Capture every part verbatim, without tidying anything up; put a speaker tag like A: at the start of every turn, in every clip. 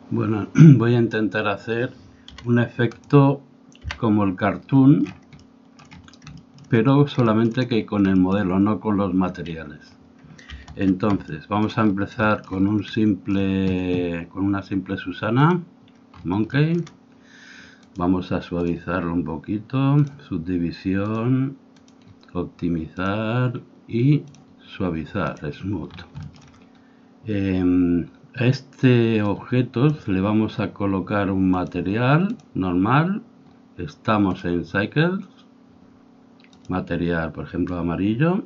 A: Bueno, voy a intentar hacer un efecto como el cartoon, pero solamente que con el modelo, no con los materiales. Entonces vamos a empezar con un simple con una simple Susana Monkey. Vamos a suavizarlo un poquito, subdivisión, optimizar y suavizar, smooth. Eh, a este objeto le vamos a colocar un material normal. Estamos en Cycles, material, por ejemplo, amarillo.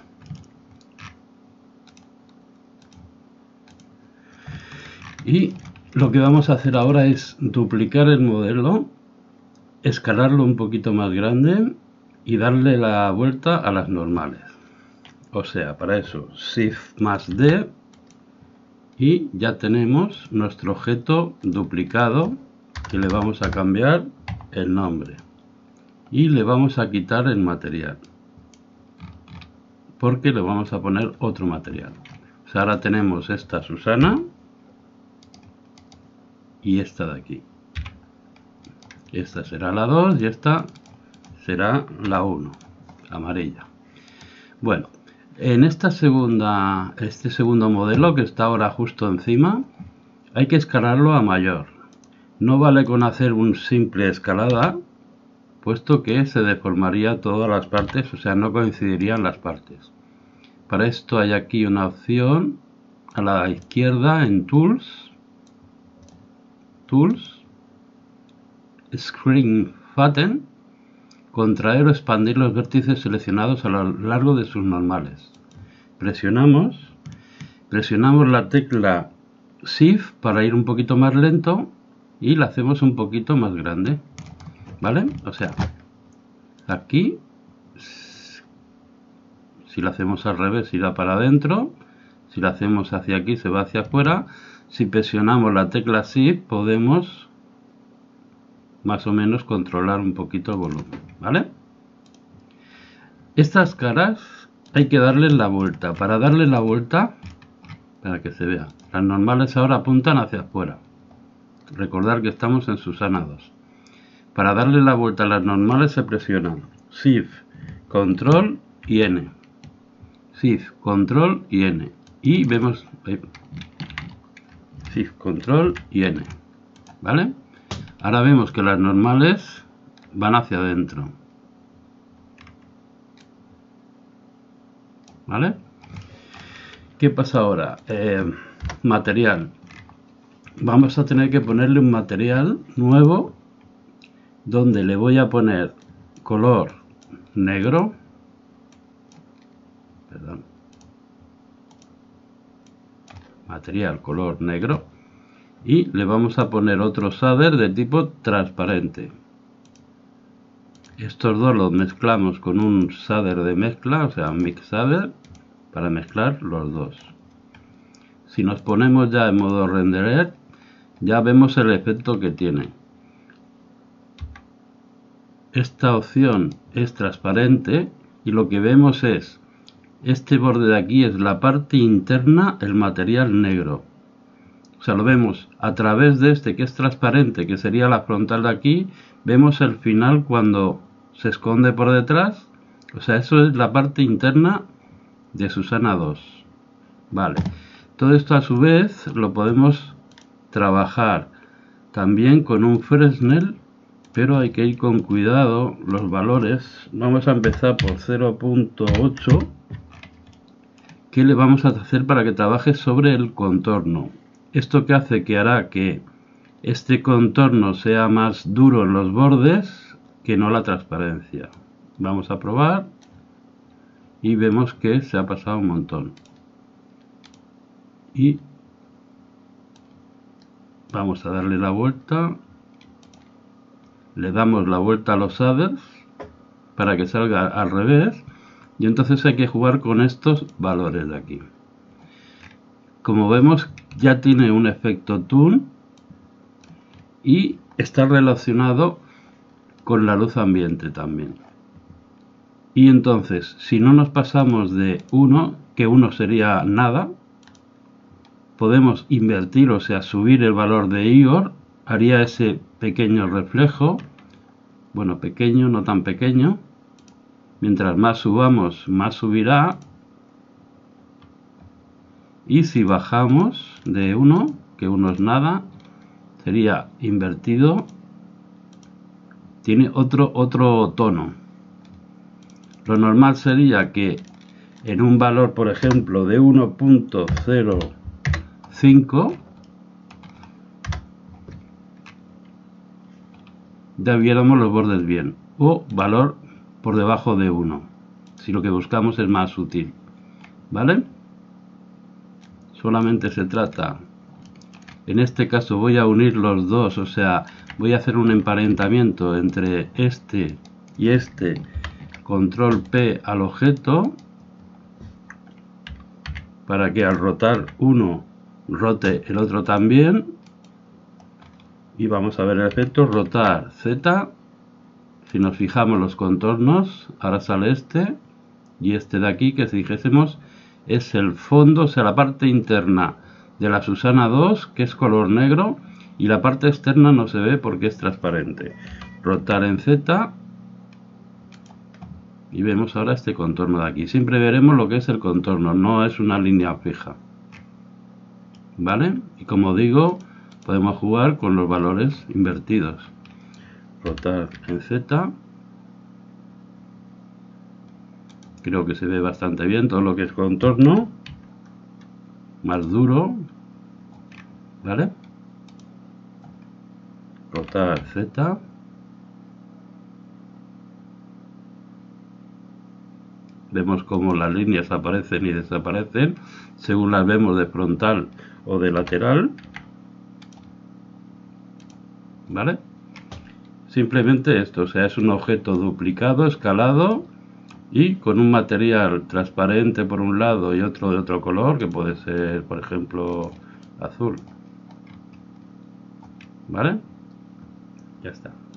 A: Y lo que vamos a hacer ahora es duplicar el modelo, escalarlo un poquito más grande y darle la vuelta a las normales. O sea, para eso, Shift más D y ya tenemos nuestro objeto duplicado, que le vamos a cambiar el nombre y le vamos a quitar el material porque le vamos a poner otro material. O sea, ahora tenemos esta Susana y esta de aquí. Esta será la dos y esta será la uno, amarilla. Bueno, en esta segunda, este segundo modelo que está ahora justo encima, hay que escalarlo a mayor. No vale con hacer un simple escalada, puesto que se deformaría todas las partes, o sea, no coincidirían las partes. Para esto hay aquí una opción a la izquierda en Tools, Tools, Screen Fatten, contraer o expandir los vértices seleccionados a lo largo de sus normales. Presionamos, presionamos la tecla Shift para ir un poquito más lento y la hacemos un poquito más grande, ¿vale? O sea, aquí, si la hacemos al revés irá para adentro, si la hacemos hacia aquí se va hacia afuera. Si presionamos la tecla Shift podemos más o menos controlar un poquito el volumen, ¿vale? Estas caras hay que darles la vuelta. Para darle la vuelta, para que se vea, las normales ahora apuntan hacia afuera. Recordar que estamos en Susana dos. Para darle la vuelta a las normales se presionan Shift, Control y N. Shift, Control y N. Y vemos Shift, Control y N, ¿vale? Ahora vemos que las normales van hacia adentro, ¿vale? ¿Qué pasa ahora? Eh, material. Vamos a tener que ponerle un material nuevo donde le voy a poner color negro, perdón, material color negro, y le vamos a poner otro shader de tipo transparente. Estos dos los mezclamos con un shader de mezcla, o sea, mix shader, para mezclar los dos. Si nos ponemos ya en modo renderer, ya vemos el efecto que tiene. Esta opción es transparente y lo que vemos es este borde de aquí, es la parte interna, el material negro. O sea, lo vemos a través de este que es transparente, que sería la frontal de aquí, vemos el final cuando se esconde por detrás. O sea, eso es la parte interna de Susana dos. Vale. Todo esto a su vez lo podemos trabajar también con un Fresnel, pero hay que ir con cuidado los valores. Vamos a empezar por cero punto ocho. ¿Qué le vamos a hacer para que trabaje sobre el contorno? Esto que hace que hará que este contorno sea más duro en los bordes que no la transparencia. Vamos a probar y vemos que se ha pasado un montón. Y vamos a darle la vuelta. Le damos la vuelta a los shaders para que salga al revés. Y entonces hay que jugar con estos valores de aquí. Como vemos, ya tiene un efecto toon y está relacionado con la luz ambiente también. Y entonces, si no nos pasamos de uno, que uno sería nada, podemos invertir, o sea, subir el valor de I O R, haría ese pequeño reflejo, bueno, pequeño, no tan pequeño. Mientras más subamos, más subirá. Y si bajamos de uno, que uno es nada, sería invertido, tiene otro, otro tono. Lo normal sería que en un valor, por ejemplo, de uno punto cero cinco, ya viéramos los bordes bien, o valor por debajo de uno, si lo que buscamos es más sutil, ¿vale? Solamente se trata, en este caso voy a unir los dos, o sea, voy a hacer un emparentamiento entre este y este, control P al objeto, para que al rotar uno rote el otro también. Y vamos a ver el efecto, rotar Z. Si nos fijamos los contornos, ahora sale este y este de aquí, que si dijésemos es el fondo, o sea, la parte interna de la Susana dos, que es color negro, y la parte externa no se ve porque es transparente. Rotar en Z y vemos ahora este contorno de aquí. Siempre veremos lo que es el contorno, no es una línea fija, ¿vale? Y como digo, podemos jugar con los valores invertidos. Rotar en Z. Creo que se ve bastante bien todo lo que es contorno. Más duro. ¿Vale? Rotar Z. Vemos cómo las líneas aparecen y desaparecen según las vemos de frontal o de lateral. ¿Vale? Simplemente esto, o sea, es un objeto duplicado, escalado y con un material transparente por un lado y otro de otro color, que puede ser, por ejemplo, azul. ¿Vale? Ya está.